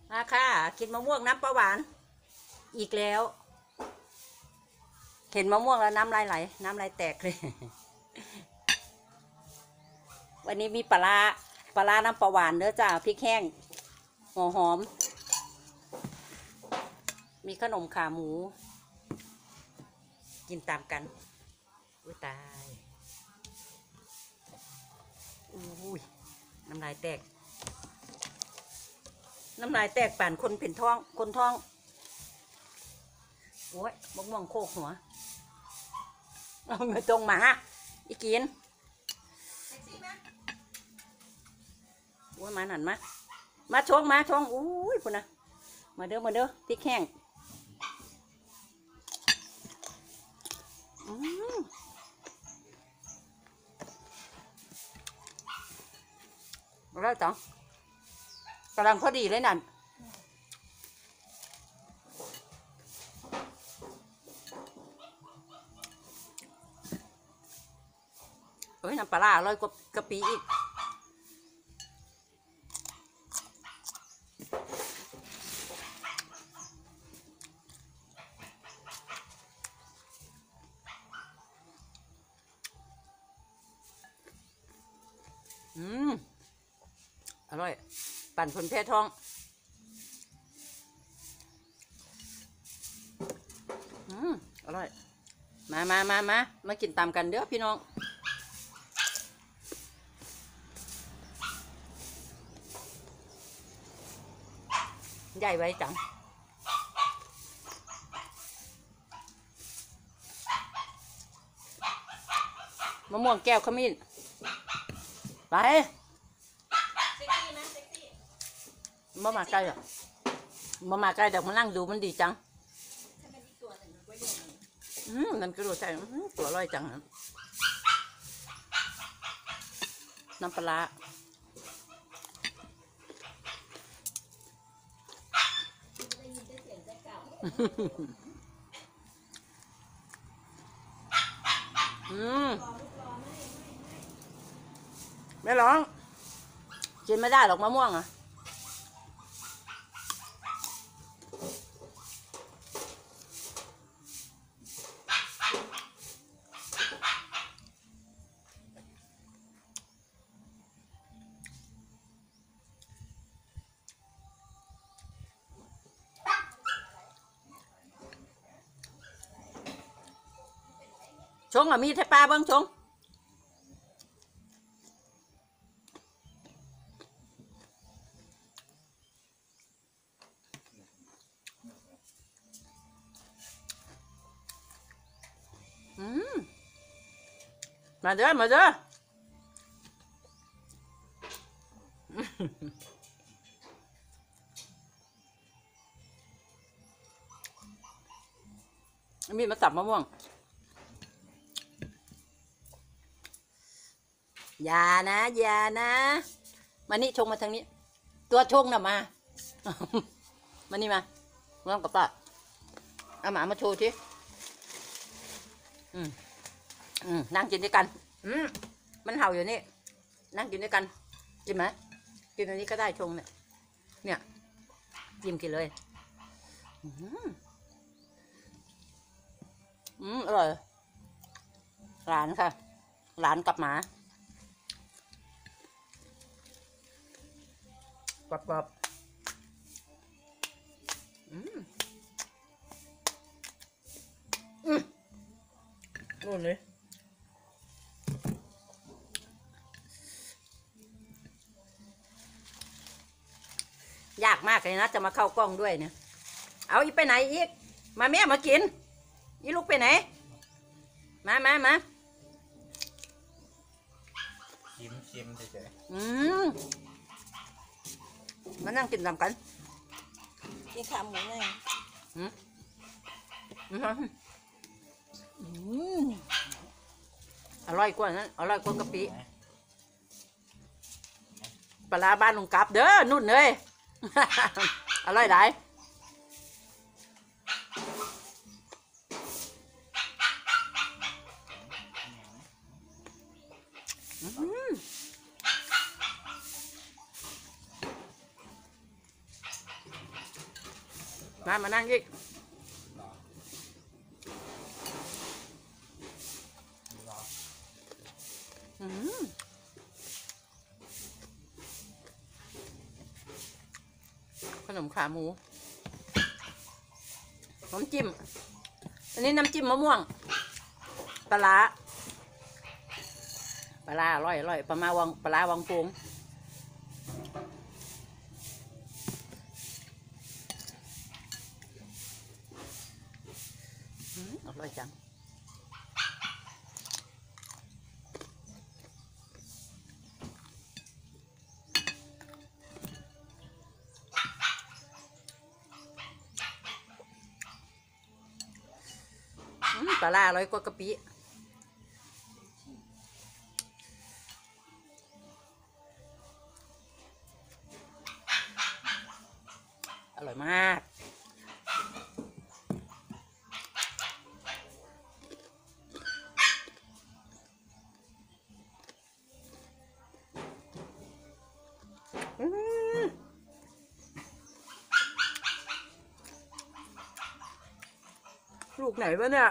มาค่ะกินมะม่วงน้ำปลาหวานอีกแล้วเห็นมะม่วงแล้วน้ำลายไหลน้ำลายแตกเลย วันนี้มีปลาน้ำปลาหวานเด้อจ้าพริกแห้งหัวหอมมีขนมขาหมูกินตามกันอุ้ยตายอุ้ยน้ำลายแตกป่านคนเพ่นท้องคนท้องโอ้ยมะม่วงโคกหัวเอาเงยตรงมาอีกินโอ้ยมาหนันมาชงอุ้ยพุ่นนะมาเด้อพริกแห้งแล้วจ้ะกำลังพอดีเลยนั่นเฮ้ยน้ำปลาอร่อยกว่ากะปิอีกอร่อยปั่นผลแพ้ท้องอร่อยมากินตามกันเด้อพี่น้องใหญ่ไว้จังมะม่วงแก้วขมิ้นไปมาใกล้หรอมาใกล้เดี๋ยวมานั่งดูมันดีจังนั่นก็รู้ใช่ตัวอร่อยจังน้ำปลาไม่ร้องกินไม่ได้หรอกมะม่วงอ่ะชงมีไทยปลาบ้างชงมาเด้อมีมาสับมะม่วงอย่านะมานี่ชงมาทางนี้ตัวชงน่ะมามานี่มาลองกับป้าเอาหมามาโชว์ทีนั่งกินด้วยกันมันเห่าอยู่นี่นั่งกินด้วยกันกินไหมกินอันนี้ก็ได้ชงเนี่ยจิ้มกินเลยอร่อยหลานค่ะหลานกับหมากรอบนู่นเลยยากมากเลยนะจะมาเข้ากล้องด้วยเนี่ยเอาอีไปไหนอีกมาแม่มากินอีลูกไปไหนมาชิมเฉยมานั่งกินตามกันกินขาหมูหน่อยอร่อยกว่านั้นอร่อยกว่ากะปิปลาบ้านลุงกับเด้อนุ่นเลย อร่อยหลายมานั่งอีกหรอหรออืมขนมขาหมูน้ำจิ้มอันนี้น้ำจิ้มมะม่วงปลาร้าอร่อยปลาร้าวังโป่งอร่อยจังปลาร้าอร่อยกว่ากะปิอร่อยมากลูกไหนวะเนี่ย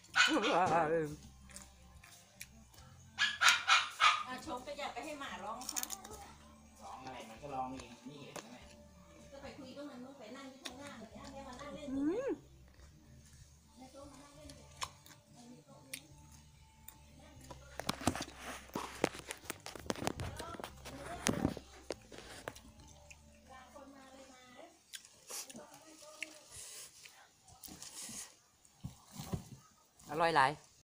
ชมก็อยากไปให้หมาร้องค่ะร้องอะไรมันก็ร้องเองนี่เห็นไหมก็ไปคุยกับมันนู้นไปนั่งที่ข้างหน้าแบบนี้มานั่งเล่นอร่อยหลาย